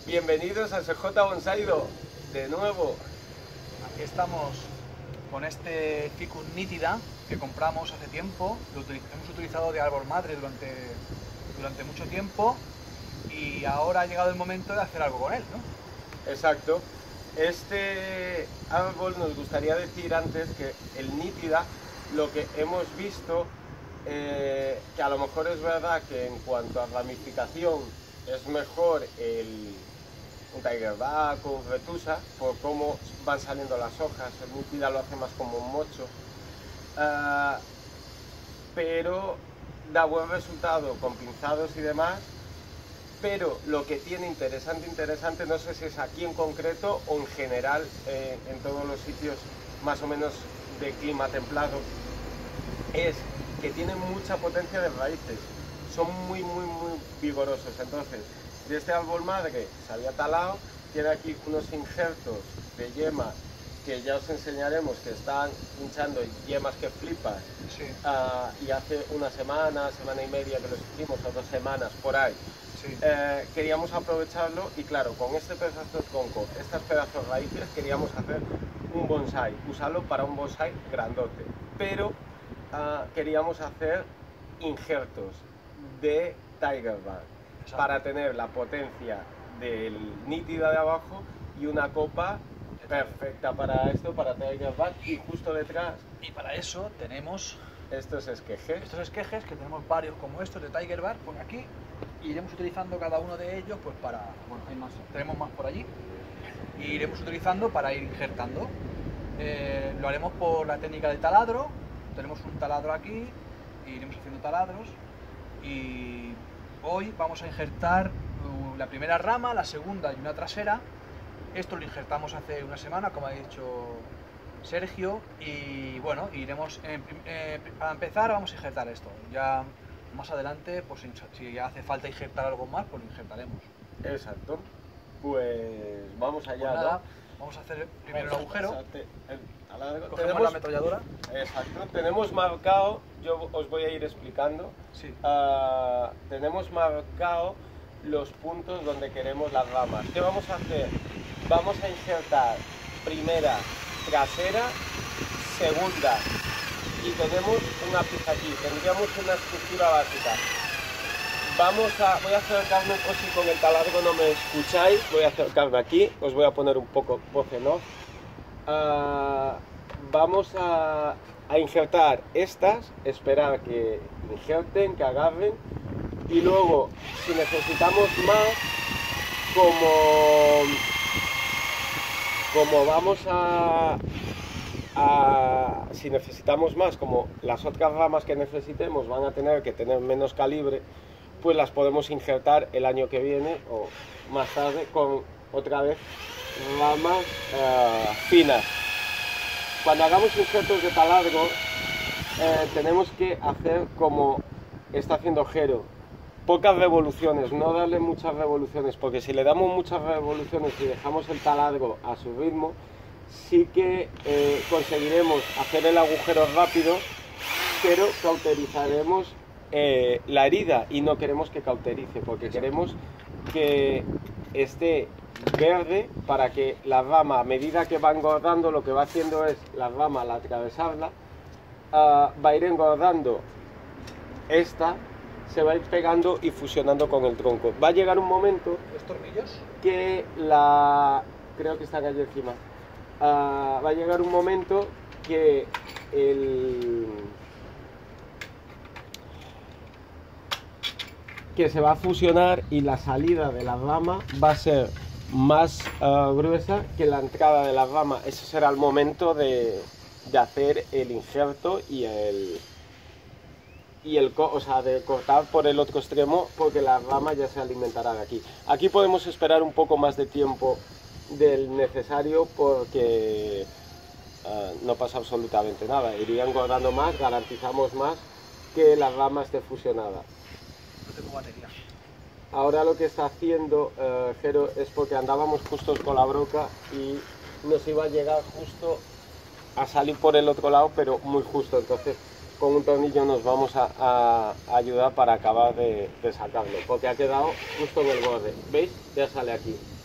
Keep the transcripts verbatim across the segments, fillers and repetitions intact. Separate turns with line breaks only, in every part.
Bienvenidos a S J Bonsaido, de nuevo.
Aquí estamos con este Ficus nítida que compramos hace tiempo, lo hemos utilizado de árbol madre durante, durante mucho tiempo y ahora ha llegado el momento de hacer algo con él, ¿no?
Exacto. Este árbol nos gustaría decir antes que el nítida, lo que hemos visto, eh, que a lo mejor es verdad que en cuanto a ramificación es mejor el un tigerback o un retusa por cómo van saliendo las hojas. El nítida lo hace más como un mocho, uh, pero da buen resultado con pinzados y demás. Pero lo que tiene interesante, interesante, no sé si es aquí en concreto o en general eh, en todos los sitios más o menos de clima templado, es que tiene mucha potencia de raíces, son muy muy muy vigorosos. Entonces, de este árbol madre se había talado, tiene aquí unos injertos de yema que ya os enseñaremos, que están hinchando yemas que flipas.
Sí.
Uh, y hace una semana, semana y media que los hicimos, o dos semanas por ahí.
Sí.
Eh, queríamos aprovecharlo y claro, con este pedazo de tronco, estas pedazos raíces, queríamos hacer un bonsai, usarlo para un bonsai grandote, pero uh, queríamos hacer injertos de tigerback para tener la potencia del nítida de abajo y una copa perfecta para esto, para tigerback. Y justo detrás,
y para eso tenemos
estos esquejes.
Estos esquejes, que tenemos varios como estos de tigerback por aquí, y iremos utilizando cada uno de ellos pues para, bueno, hay más, tenemos más por allí, y iremos utilizando para ir injertando. Eh, lo haremos por la técnica de taladro. Tenemos un taladro aquí, y iremos haciendo taladros, y hoy vamos a injertar uh, la primera rama, la segunda y una trasera. Esto lo injertamos hace una semana, como ha dicho Sergio, y bueno, iremos, eh, eh, para empezar vamos a injertar esto. Ya más adelante, pues si hace falta injertar algo más, pues lo injertaremos.
Exacto. Pues vamos allá,
pues nada,
¿no?
Vamos a hacer primero el agujero.
Cogemos
tenemos la ametralladora.
Exacto. Tenemos marcado, yo os voy a ir explicando.
Sí.
Uh, tenemos marcado los puntos donde queremos las ramas. ¿Qué vamos a hacer? Vamos a injertar primera, trasera, segunda, y tenemos una pista aquí, tendríamos una estructura básica. Vamos a, voy a acercarme, o si con el taladro no me escucháis, voy a acercarme aquí, os voy a poner un poco voz en off. Uh, vamos a, a injertar estas, esperar que injerten, que agarren, y luego, si necesitamos más, como, como vamos a, a, si necesitamos más, como las otras ramas que necesitemos van a tener que tener menos calibre, pues las podemos injertar el año que viene o más tarde con otra vez ramas uh, finas. Cuando hagamos injertos de taladro, eh, tenemos que hacer como está haciendo Jero, pocas revoluciones, no darle muchas revoluciones, porque si le damos muchas revoluciones y dejamos el taladro a su ritmo, sí que eh, conseguiremos hacer el agujero rápido, pero cauterizaremos eh, la herida, y no queremos que cauterice, porque queremos que esté verde, para que la rama, a medida que va engordando, lo que va haciendo es la rama al atravesarla, uh, va a ir engordando esta, se va a ir pegando y fusionando con el tronco. Va a llegar un momento,
¿Los tornillos?
Que la, creo que están allí encima, uh, va a llegar un momento que el que se va a fusionar y la salida de la rama va a ser más uh, gruesa que la entrada de la rama. Ese será el momento de, de hacer el injerto y el y el o sea, de cortar por el otro extremo, porque la rama ya se alimentará de aquí. Aquí podemos esperar un poco más de tiempo del necesario, porque uh, no pasa absolutamente nada, iría engordando más, garantizamos más que la rama esté fusionada.
No tengo batería.
Ahora lo que está haciendo uh, Jero es porque andábamos justos con la broca y nos iba a llegar justo a salir por el otro lado, pero muy justo, entonces con un tornillo nos vamos a, a, a ayudar para acabar de, de sacarlo, porque ha quedado justo en el borde. ¿Veis? Ya sale aquí.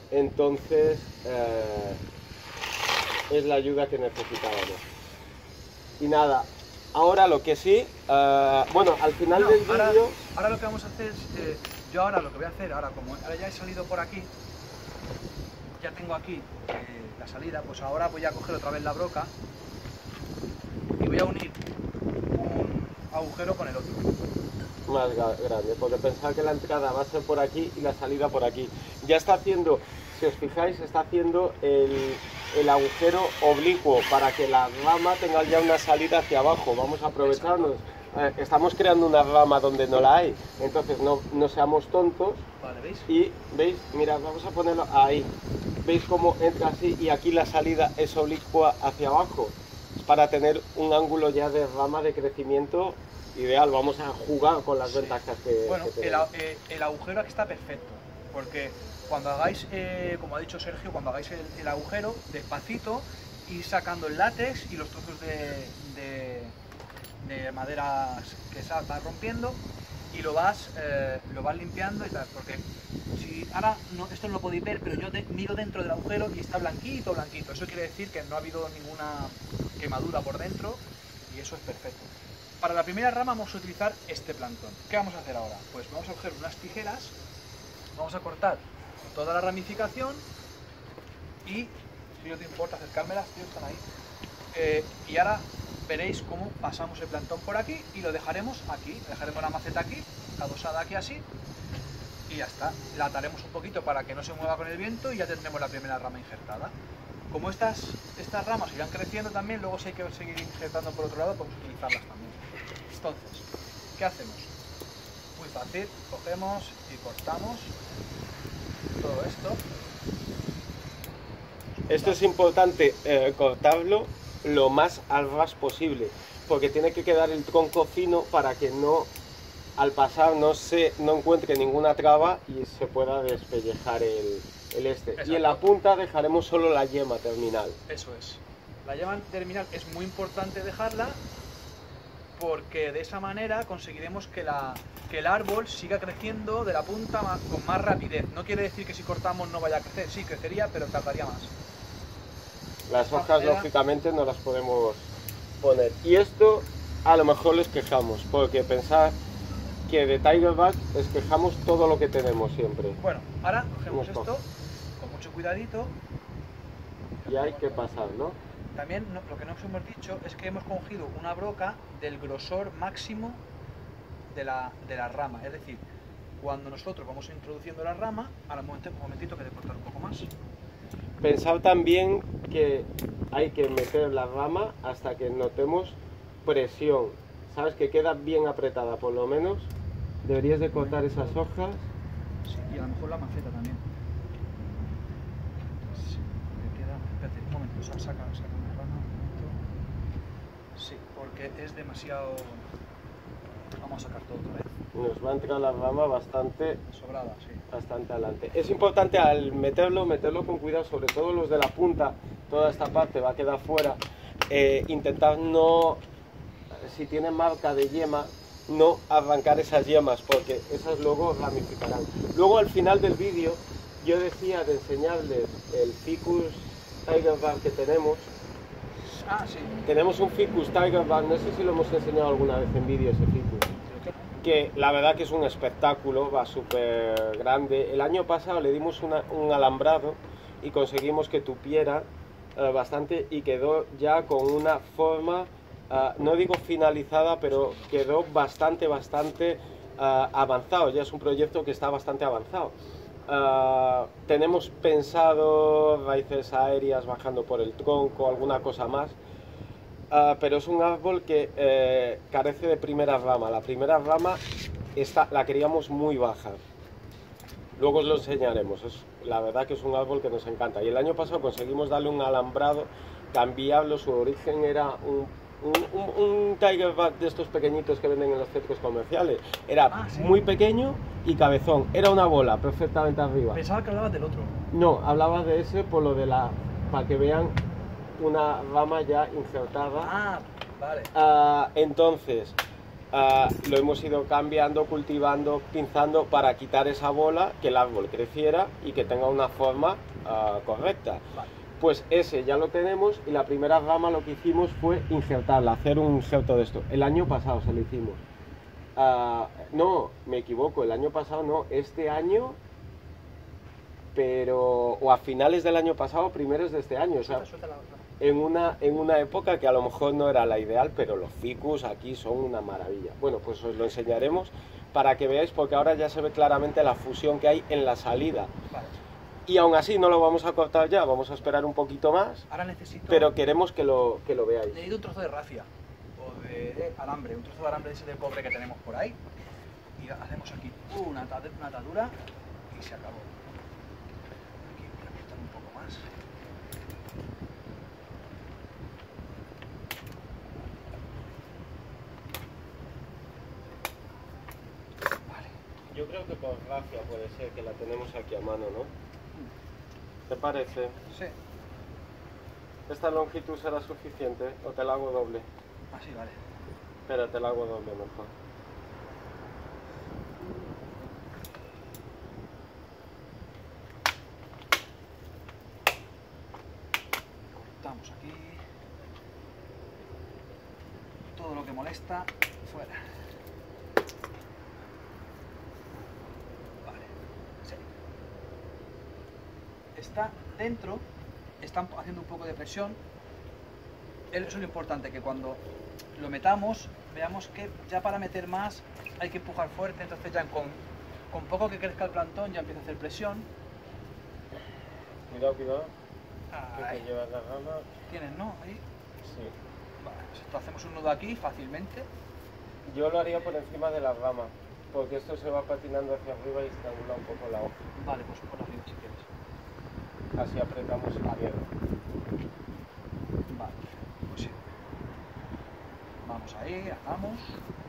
Entonces eh, es la ayuda que necesitábamos. Y nada, ahora lo que sí, uh, bueno, al final
no,
del
ahora,
vídeo...
ahora lo que vamos a hacer es, eh, yo ahora lo que voy a hacer, ahora como ahora ya he salido por aquí, ya tengo aquí eh, la salida, pues ahora voy a coger otra vez la broca y voy a unir un agujero con el otro.
Más grande, porque pensaba que la entrada va a ser por aquí y la salida por aquí. Ya está haciendo, si os fijáis, está haciendo el, el agujero oblicuo para que la rama tenga ya una salida hacia abajo. Vamos a aprovecharnos. Eh, estamos creando una rama donde no la hay, entonces no, no seamos tontos.
Vale, ¿veis?
Y veis, mirad, vamos a ponerlo ahí. ¿Veis cómo entra así y aquí la salida es oblicua hacia abajo? Es para tener un ángulo ya de rama de crecimiento ideal. Vamos a jugar con las
sí.
ventajas que,
bueno,
que
el,
tenemos.
eh, el agujero aquí está perfecto, porque cuando hagáis, eh, como ha dicho Sergio, cuando hagáis el, el agujero, despacito, ir sacando el látex y los trozos de, de, de madera que se va rompiendo y lo vas, eh, lo vas limpiando y tal, porque si ahora no, esto no lo podéis ver, pero yo de, miro dentro del agujero y está blanquito, blanquito. Eso quiere decir que no ha habido ninguna quemadura por dentro y eso es perfecto. Para la primera rama vamos a utilizar este plantón. ¿Qué vamos a hacer ahora? Pues vamos a coger unas tijeras, vamos a cortar toda la ramificación y, si no te importa acercármelas, tío, están ahí. Eh, y ahora veréis cómo pasamos el plantón por aquí y lo dejaremos aquí, dejaremos la maceta aquí, adosada aquí así y ya está. La ataremos un poquito para que no se mueva con el viento y ya tendremos la primera rama injertada. Como estas, estas ramas irán creciendo también, luego si hay que seguir injertando por otro lado, podemos utilizarlas también. Entonces, ¿qué hacemos? Muy fácil, cogemos y cortamos todo esto.
Esto es importante eh, cortarlo lo más al ras posible, porque tiene que quedar el tronco fino para que no, al pasar, no se no encuentre ninguna traba y se pueda despellejar el, el este.
Exacto.
Y en la punta dejaremos solo la yema terminal.
Eso es. La yema terminal es muy importante dejarla porque de esa manera conseguiremos que, la, que el árbol siga creciendo de la punta más, con más rapidez. No quiere decir que si cortamos no vaya a crecer, sí, crecería, pero tardaría más.
Las hojas,
manera...
lógicamente, no las podemos poner. Y esto, a lo mejor les quejamos, porque pensad que de Tigerback les quejamos todo lo que tenemos siempre.
Bueno, ahora cogemos
Nos
esto
coge.
con mucho cuidadito.
Y hay que pasar, ¿no?
También no, lo que no os hemos dicho es que hemos cogido una broca del grosor máximo de la, de la rama. Es decir, cuando nosotros vamos introduciendo la rama, ahora un momentito, un momentito que he de cortar un poco más.
Pensad también que hay que meter la rama hasta que notemos presión. Sabes que queda bien apretada, por lo menos. Deberías de cortar esas hojas.
Sí, y a lo mejor la maceta también. Sí, porque queda... Espérate, un momento, saca, saca una rama, un momento. Sí, porque es demasiado... Vamos a sacar todo otra vez.
Nos va a entrar la rama bastante...
Sobrada, sí.
Bastante adelante. Es importante al meterlo, meterlo con cuidado, sobre todo los de la punta, toda esta parte va a quedar fuera. Eh, intentar no, si tiene marca de yema, no arrancar esas yemas, porque esas luego ramificarán. Luego al final del vídeo, yo decía de enseñarles el Ficus Tigerback que tenemos.
Ah, sí.
Tenemos un Ficus Tigerback, no sé si lo hemos enseñado alguna vez en vídeo ese Ficus. Que la verdad que es un espectáculo, va súper grande. El año pasado le dimos una, un alambrado y conseguimos que tupiera uh, bastante y quedó ya con una forma, uh, no digo finalizada, pero quedó bastante, bastante uh, avanzado. Ya es un proyecto que está bastante avanzado. Uh, tenemos pensado raíces aéreas bajando por el tronco, alguna cosa más. Uh, pero es un árbol que eh, carece de primera rama. La primera rama está, la queríamos muy baja. Luego os lo enseñaremos. Es, la verdad que es un árbol que nos encanta. Y el año pasado conseguimos darle un alambrado cambiable. Su origen era un, un, un, un Tigerback de estos pequeñitos que venden en los centros comerciales. Era
ah, ¿sí?
muy pequeño y cabezón. Era una bola perfectamente arriba.
Pensaba que hablabas del otro.
No, hablaba de ese por lo de la... para que vean una rama ya insertada.
Ah, vale.
Uh, entonces, uh, lo hemos ido cambiando, cultivando, pinzando para quitar esa bola, que el árbol creciera y que tenga una forma uh, correcta.
Vale.
Pues ese ya lo tenemos y la primera rama lo que hicimos fue insertarla, hacer un inserto de esto. El año pasado se lo hicimos. Uh, no, me equivoco, el año pasado no, este año, pero, o a finales del año pasado, primeros de este año, o sea, en una, en una época que a lo mejor no era la ideal, pero los ficus aquí son una maravilla. Bueno, pues os lo enseñaremos para que veáis, porque ahora ya se ve claramente la fusión que hay en la salida.
Vale.
Y aún así no lo vamos a cortar ya, vamos a esperar un poquito más.
Ahora necesito...
Pero queremos que lo, que lo veáis.
Necesito un trozo de rafia, o de, de alambre, un trozo de alambre ese de cobre que tenemos por ahí. Y hacemos aquí una, una atadura y se acabó. Aquí voy a cortar un poco más. Vale.
Yo creo que por rafia puede ser, que la tenemos aquí a mano, ¿no? ¿Te parece?
Sí.
¿Esta longitud será suficiente o te la hago doble?
Así, vale.
Espera, te la hago doble mejor.
Cortamos aquí. Todo lo que molesta, fuera. Vale. Sí. Está dentro, están haciendo un poco de presión. Eso es lo importante, que cuando lo metamos, veamos que ya para meter más hay que empujar fuerte, entonces ya con, con poco que crezca el plantón ya empieza a hacer presión.
Cuidado, cuidado, que
Ahí.
te llevas la rama.
¿Tienes, no? Ahí.
Sí.
Vale, pues esto hacemos un nudo aquí fácilmente.
Yo lo haría por encima de la rama, porque esto se va patinando hacia arriba y estrangula un poco la hoja.
Vale, pues por arriba si quieres.
Así apretamos el hierro.
Vale, pues sí. Vamos ahí, hagamos.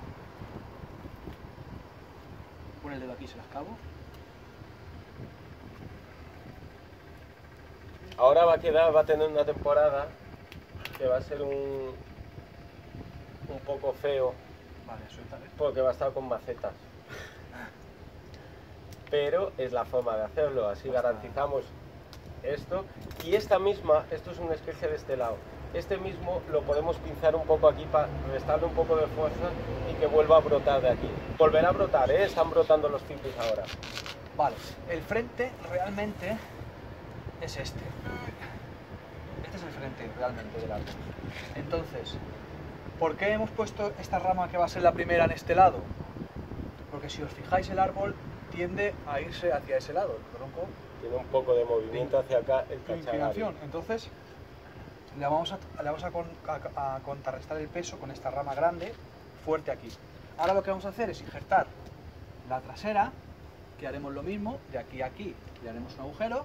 Pon el dedo aquí, se las acabo.
Ahora va a quedar, va a tener una temporada que va a ser un, un poco feo,
Vale, suéltale.
porque va a estar con macetas. Pero es la forma de hacerlo, así
Basta.
garantizamos esto. Y esta misma, esto es una especie de este lado. Este mismo lo podemos pinzar un poco aquí para restarle un poco de fuerza y que vuelva a brotar de aquí. Volverá a brotar, ¿eh? Están brotando los ficus ahora.
Vale, el frente realmente es este. Este es el frente realmente del árbol. Entonces, ¿por qué hemos puesto esta rama que va a ser la primera en este lado? Porque si os fijáis, el árbol tiende a irse hacia ese lado, el tronco.
Tiene un poco de movimiento hacia acá el
de
cacharari.
inclinación. Entonces, le vamos, a, le vamos a, con, a, a contrarrestar el peso con esta rama grande, fuerte aquí. Ahora lo que vamos a hacer es injertar la trasera, que haremos lo mismo, de aquí a aquí le haremos un agujero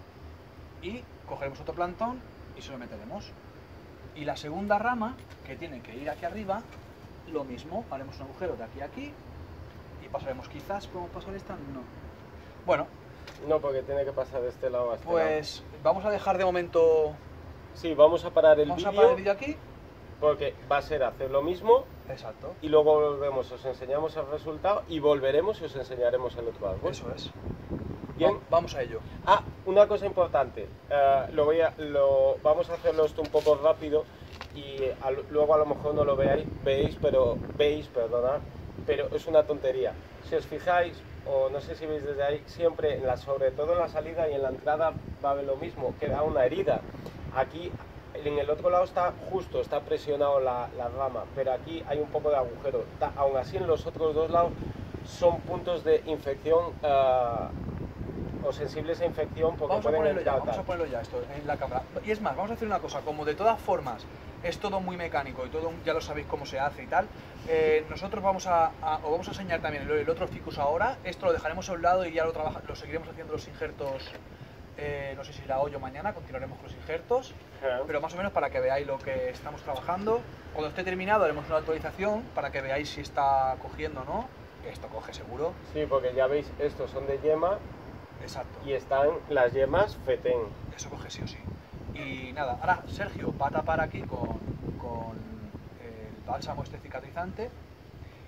y cogeremos otro plantón y se lo meteremos. Y la segunda rama, que tiene que ir aquí arriba, lo mismo, haremos un agujero de aquí a aquí y pasaremos quizás, ¿podemos pasar esta? No. Bueno,
No, porque tiene que pasar de este lado a este lado.
pues vamos a dejar de momento,
Sí, vamos a parar el
vamos a parar el
vídeo
vídeo aquí.
porque va a ser hacer lo mismo
Exacto.
y luego volvemos, os enseñamos el resultado y volveremos y os enseñaremos el otro árbol.
Eso es.
Bien.
Va- Vamos a ello.
Ah, una cosa importante, eh, lo voy a, lo, vamos a hacerlo esto un poco rápido y al- luego a lo mejor no lo veáis, veis, pero veis, perdonad, pero es una tontería. Si os fijáis, o no sé si veis desde ahí, siempre, en la, sobre todo en la salida y en la entrada va a haber lo mismo, queda una herida. Aquí, en el otro lado está justo, está presionado la, la rama, pero aquí hay un poco de agujero. Ta- aún así, en los otros dos lados son puntos de infección eh, o sensibles a infección porque
Vamos a
pueden
ponerlo ya,
entrar
vamos a
tal.
ponerlo ya esto en la cámara. Y es más, vamos a hacer una cosa, como de todas formas es todo muy mecánico y todo ya lo sabéis cómo se hace y tal, eh, nosotros vamos a, a, os vamos a enseñar también el, el otro ficus ahora, esto lo dejaremos a un lado y ya lo, trabaja, lo seguiremos haciendo los injertos, eh, no sé si será hoy o mañana, continuaremos con los injertos,
Ajá.
pero más o menos para que veáis lo que estamos trabajando. Cuando esté terminado haremos una actualización para que veáis si está cogiendo o no, que esto coge seguro.
Sí, porque ya veis, estos son de yema
Exacto.
y están las yemas fetén.
Eso coge sí o sí. Y nada, ahora Sergio va a tapar aquí con, con el bálsamo este cicatrizante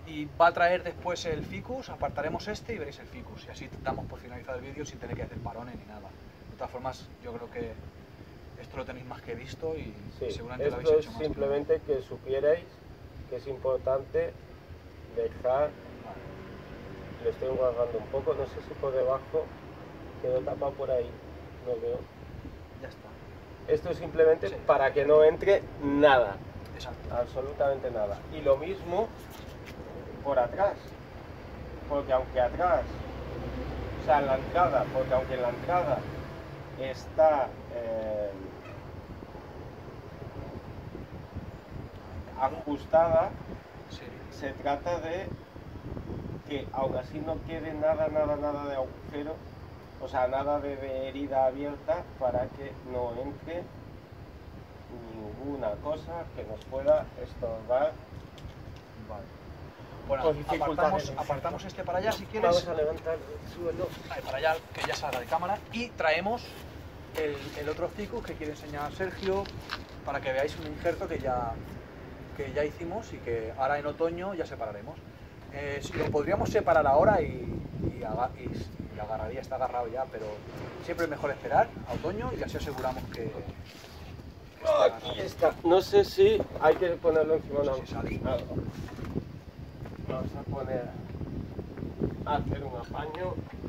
y va a traer después el ficus, apartaremos este y veréis el ficus. Y así damos por finalizado el vídeo sin tener que hacer parones ni nada. De todas formas, yo creo que esto lo tenéis más que visto y
Sí,
seguramente lo
esto
habéis
es
hecho más.
simplemente que supierais que es importante dejar, lo estoy guardando un poco, no sé si por debajo quedó tapado por ahí, no veo.
Ya está.
Esto es simplemente
Sí.
para que no entre nada,
Exacto.
absolutamente nada. Y lo mismo por atrás, porque aunque atrás, o sea, en la entrada, porque aunque en la entrada está eh, ajustada,
Sí.
se trata de que aún así no quede nada, nada, nada de agujero, o sea, nada de, de herida abierta para que no entre ninguna cosa que nos pueda estorbar.
Vale. Bueno,
Con dificultades
apartamos,
en
apartamos este para allá si quieres.
Vamos a levantar el suelo.
Ahí, para allá, que ya salga de cámara. Y traemos el, el otro ficus que quiere enseñar Sergio para que veáis un injerto que ya, que ya hicimos y que ahora en otoño ya separaremos. Eh, si lo podríamos separar ahora y, y, aga- y, y agarraría, está agarrado ya, pero siempre es mejor esperar a otoño y así aseguramos que, que esté agarrado.
Aquí está. No sé si hay que ponerlo encima de
No
una
sé si sale.
algo. Vamos a poner, a hacer un apaño.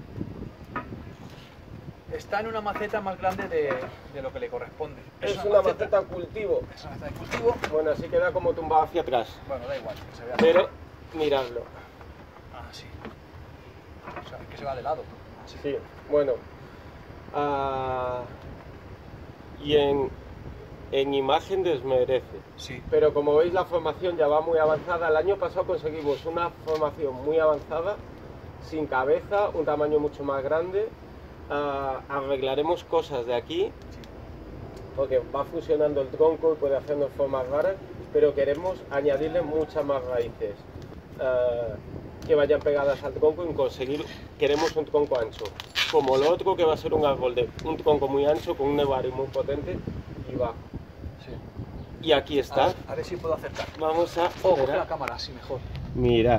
Está en una maceta más grande de, de lo que le corresponde.
Es una maceta cultivo.
Es una maceta de cultivo.
Bueno, así queda como tumbado hacia atrás.
Bueno, da igual, que se vea.
Pero miradlo.
Ah, sí. O sea, que se va de lado. Así.
Sí, bueno. ah, y en, en imagen desmerece.
Sí.
Pero como veis la formación ya va muy avanzada. El año pasado conseguimos una formación muy avanzada, sin cabeza, un tamaño mucho más grande. Ah, arreglaremos cosas de aquí,
Sí.
porque va fusionando el tronco y puede hacernos formas raras, pero queremos añadirle muchas más raíces ah, que vayan pegadas al tronco y conseguir, queremos un tronco ancho, como lo otro que va a ser un árbol de un tronco muy ancho con un nevari muy potente y bajo.
Sí.
Y aquí
A
está.
ver, a ver si puedo acercar.
Vamos a
O coge
mirar.
la cámara, así mejor.
Mirad.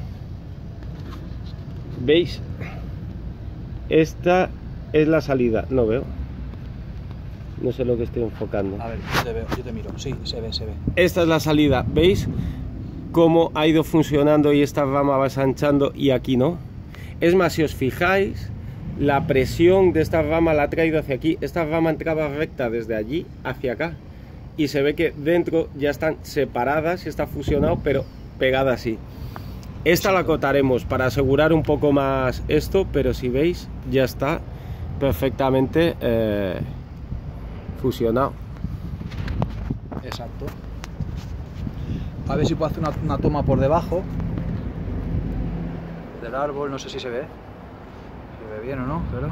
¿Veis? Esta es la salida. No veo. No sé lo que estoy enfocando.
A ver, yo te veo, yo te miro. Sí, se ve, se ve.
Esta es la salida. ¿Veis cómo ha ido funcionando y esta rama va ensanchando y aquí no? Es más, si os fijáis, la presión de esta rama la ha traído hacia aquí. Esta rama entraba recta desde allí hacia acá. Y se ve que dentro ya están separadas y está fusionado, pero pegada así. Esta la cortaremos para asegurar un poco más esto, pero si veis, ya está perfectamente eh, fusionado.
Exacto. A ver si puedo hacer una, una toma por debajo del árbol, no sé si se ve. Se ve bien o no, pero...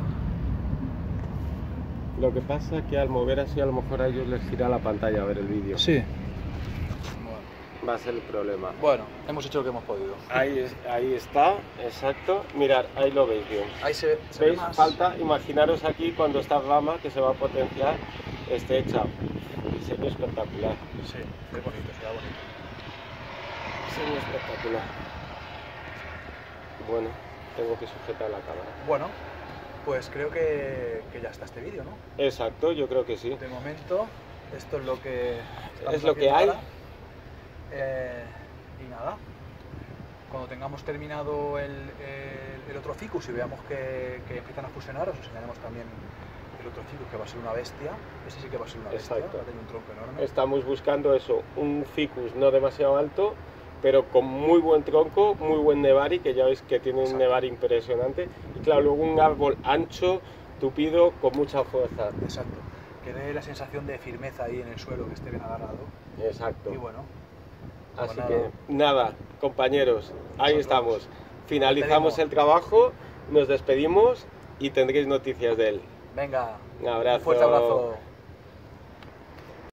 Lo que pasa es que al mover así a lo mejor a ellos les gira la pantalla a ver el vídeo.
Sí.
Va a ser el problema.
Bueno, hemos hecho lo que hemos podido.
Ahí, es- ahí está, exacto. Mirad, ahí lo veis bien.
Ahí se, se ve
¿Veis?
más.
Falta, imaginaros aquí cuando esta rama que se va a potenciar esté hecha. Diseño espectacular.
Sí, qué bonito, se ve bonito.
Diseño espectacular. Bueno, tengo que sujetar la cámara.
Bueno, pues creo que, que ya está este vídeo, ¿no?
Exacto, yo creo que sí.
De momento, esto es lo que estamos
Es lo que
haciendo
hay.
ahora. Eh, y nada, cuando tengamos terminado el, el- el otro ficus y veamos que, que empiezan a fusionar, os enseñaremos también el otro ficus, que va a ser una bestia. Ese sí que va a ser una bestia,
Exacto.
va a tener un tronco enorme.
Estamos buscando eso, un ficus no demasiado alto, pero con muy buen tronco, muy buen nevari, que ya veis que tiene un
Exacto.
nevari impresionante. Y claro, luego un árbol ancho, tupido, con mucha fuerza.
Exacto, que dé la sensación de firmeza ahí en el suelo, que esté bien agarrado.
Exacto.
Y bueno,
Así
pues
que nada, compañeros, ahí
Nosotros
estamos. Finalizamos
despedimos.
el trabajo, nos despedimos y tendréis noticias de él.
venga,
Un abrazo.
un fuerte abrazo.